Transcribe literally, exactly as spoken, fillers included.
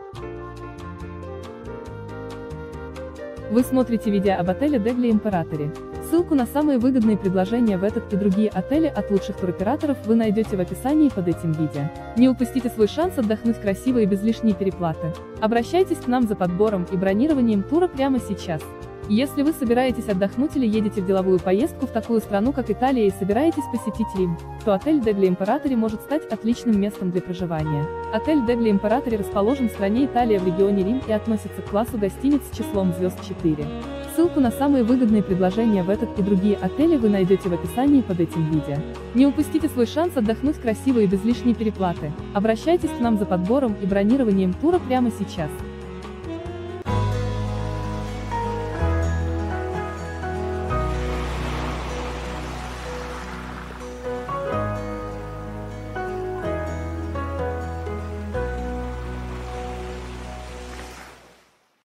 Вы смотрите видео об отеле Degli Imperatori. Ссылку на самые выгодные предложения в этот и другие отели от лучших туроператоров вы найдете в описании под этим видео. Не упустите свой шанс отдохнуть красиво и без лишней переплаты. Обращайтесь к нам за подбором и бронированием тура прямо сейчас. Если вы собираетесь отдохнуть или едете в деловую поездку в такую страну, как Италия, и собираетесь посетить Рим, то отель Degli Imperatori может стать отличным местом для проживания. Отель Degli Imperatori расположен в стране Италия в регионе Рим и относится к классу гостиниц с числом звезд четыре. Ссылку на самые выгодные предложения в этот и другие отели вы найдете в описании под этим видео. Не упустите свой шанс отдохнуть красиво и без лишней переплаты. Обращайтесь к нам за подбором и бронированием тура прямо сейчас.